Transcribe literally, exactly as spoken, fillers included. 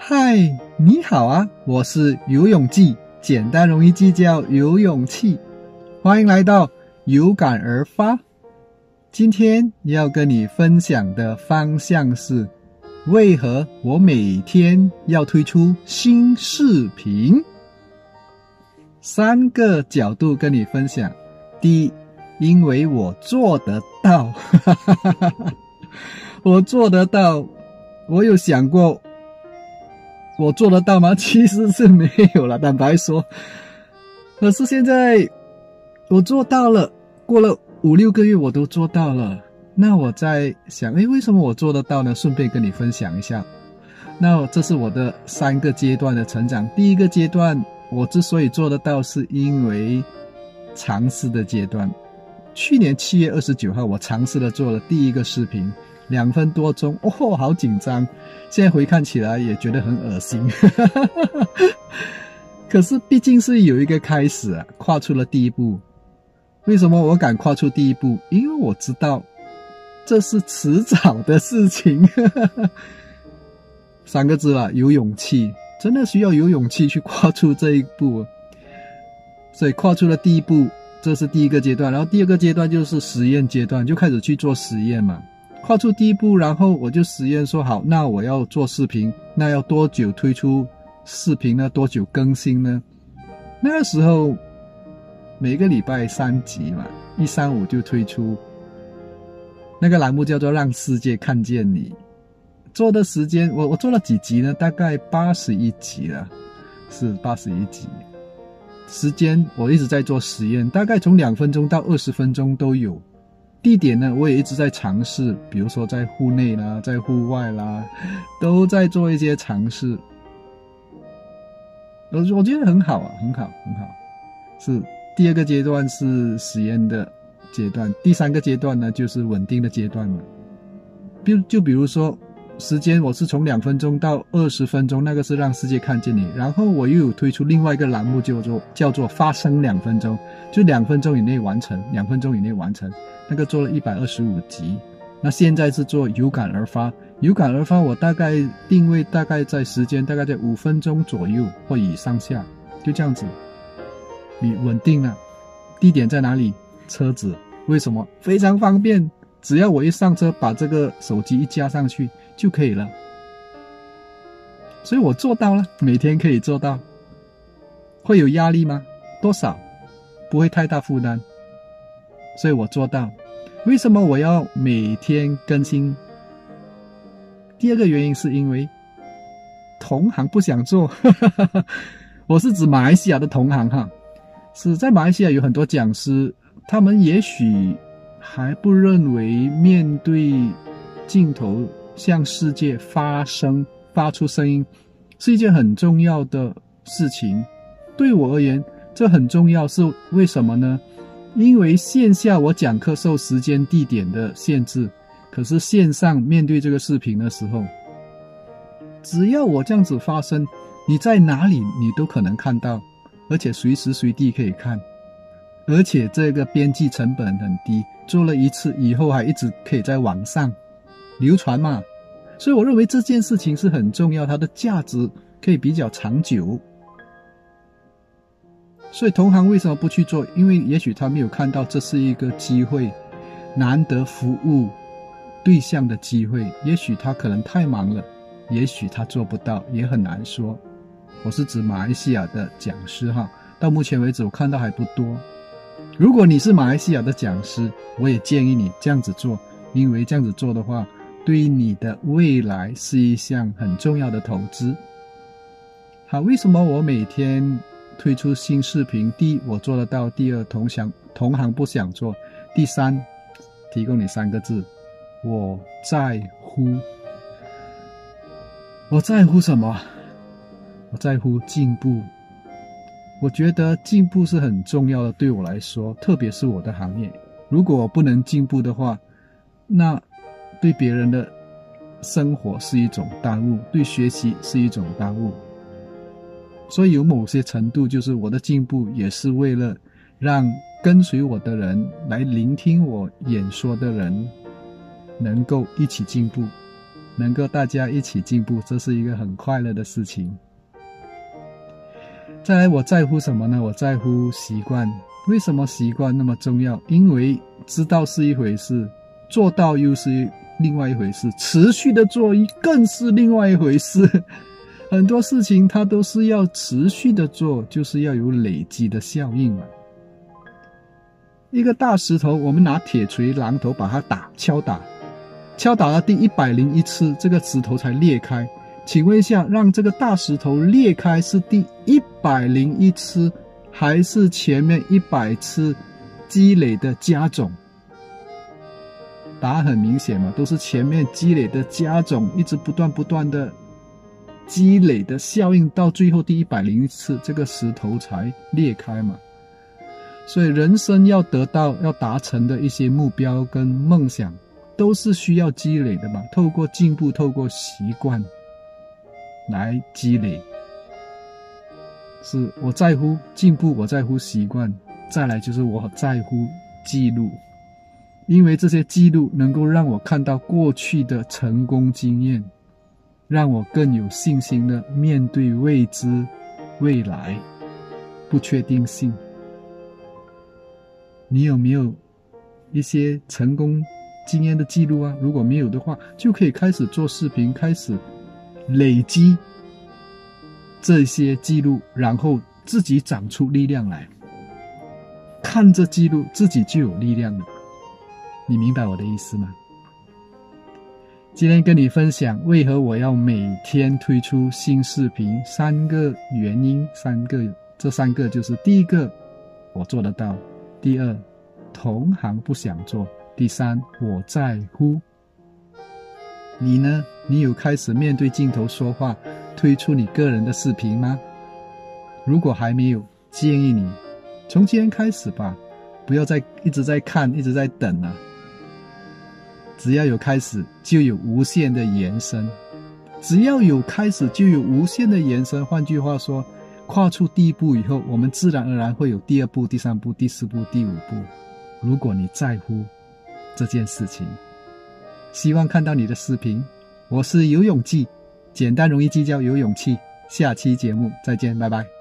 嗨，你好啊，我是游泳记，简单容易记叫游泳气。欢迎来到有感而发。今天要跟你分享的方向是，为何我每天要推出新视频？三个角度跟你分享。第一，因为我做得到。我做得到，我有想过我做得到吗？其实是没有了，坦白说。可是现在我做到了，过了五六个月我都做到了。那我在想，诶，为什么我做得到呢？顺便跟你分享一下。那这是我的三个阶段的成长。第一个阶段，我之所以做得到，是因为尝试的阶段。去年七月二十九号，我尝试了做了第一个视频，两分多钟，哦，好紧张。现在回看起来也觉得很恶心。可是毕竟是有一个开始啊，跨出了第一步。为什么我敢跨出第一步？因为我知道这是迟早的事情。三个字啦，有勇气，真的需要有勇气去跨出这一步。所以跨出了第一步，这是第一个阶段。然后第二个阶段就是实验阶段，就开始去做实验嘛。跨出第一步，然后我就实验说，好，那我要做视频，那要多久推出视频呢？多久更新呢？那个时候每个礼拜三集嘛，一三五就推出。那个栏目叫做让世界看见你。做的时间，我我做了几集呢？大概八十一集了，是八十一集。时间我一直在做实验，大概从两分钟到二十分钟都有。地点呢，我也一直在尝试，比如说在户内啦，在户外啦，都在做一些尝试。我我觉得很好啊，很好，很好。是第二个阶段是实验的阶段，第三个阶段呢就是稳定的阶段了。就就比如说时间，我是从两分钟到二十分钟，那个是让世界看见你。然后我又有推出另外一个栏目，叫做叫做发生两分钟，就两分钟以内完成，两分钟以内完成。那个做了一百二十五集。那现在是做有感而发，有感而发，我大概定位大概在时间大概在五分钟左右或以上下，就这样子。你稳定了，地点在哪里？车子。为什么？非常方便，只要我一上车，把这个手机一加上去就可以了。所以我做到了，每天可以做到。会有压力吗？多少？不会太大负担。所以我做到。为什么我要每天更新？第二个原因是因为同行不想做。我是指马来西亚的同行哈，是在马来西亚有很多讲师，他们也许还不认为面对镜头向世界发声发出声音是一件很重要的事情。对我而言，这很重要，是为什么呢？因为线下我讲课受时间地点的限制，可是线上面对这个视频的时候，只要我这样子发声，你在哪里你都可能看到，而且随时随地可以看，而且这个编辑成本很低，做了一次以后还一直可以在网上流传嘛。所以我认为这件事情是很重要，它的价值可以比较长久。所以同行为什么不去做？因为也许他没有看到这是一个机会，难得服务对象的机会。也许他可能太忙了，也许他做不到，也很难说。我是指马来西亚的讲师哈，到目前为止我看到还不多。如果你是马来西亚的讲师，我也建议你这样子做，因为这样子做的话，对于你的未来是一项很重要的投资。好，为什么我每天推出新视频？第一，我做得到；第二，同行同行不想做；第三，提供你三个字：我在乎。我在乎什么？我在乎进步。我觉得进步是很重要的，对我来说，特别是我的行业。如果我不能进步的话，那对别人的生活是一种耽误，对学习是一种耽误。所以有某些程度，就是我的进步也是为了让跟随我的人，来聆听我演说的人能够一起进步。 能够大家一起进步，这是一个很快乐的事情。再来，我在乎什么呢？我在乎习惯。为什么习惯那么重要？因为知道是一回事，做到又是另外一回事，持续的做更是另外一回事。很多事情它都是要持续的做，就是要有累积的效应嘛。一个大石头，我们拿铁锤、榔头把它打敲打，敲打了第一百零一次，这个石头才裂开。请问一下，让这个大石头裂开是第一百零一次，还是前面一百次积累的加种？答案很明显嘛，都是前面积累的加种，一直不断不断的积累的效应，到最后第一百零一次，这个石头才裂开嘛。所以人生要得到、要达成的一些目标跟梦想，都是需要积累的嘛。透过进步，透过习惯来积累。是我在乎进步，我在乎习惯，再来就是我在乎记录，因为这些记录能够让我看到过去的成功经验，让我更有信心的面对未知、未来、不确定性。你有没有一些成功经验的记录啊？如果没有的话，就可以开始做视频，开始累积这些记录，然后自己长出力量来。看着记录，自己就有力量了。你明白我的意思吗？今天跟你分享为何我要每天推出新视频，三个原因，三个，这三个就是第一个，我做得到；第二，同行不想做；第三，我在乎。你呢？你有开始面对镜头说话，推出你个人的视频吗？如果还没有，建议你从今天开始吧，不要再一直在看，一直在等了。只要有开始，就有无限的延伸。只要有开始，就有无限的延伸。换句话说，跨出第一步以后，我们自然而然会有第二步、第三步、第四步、第五步。如果你在乎这件事情，希望看到你的视频。我是游泳记，简单容易计较，有勇气。下期节目再见，拜拜。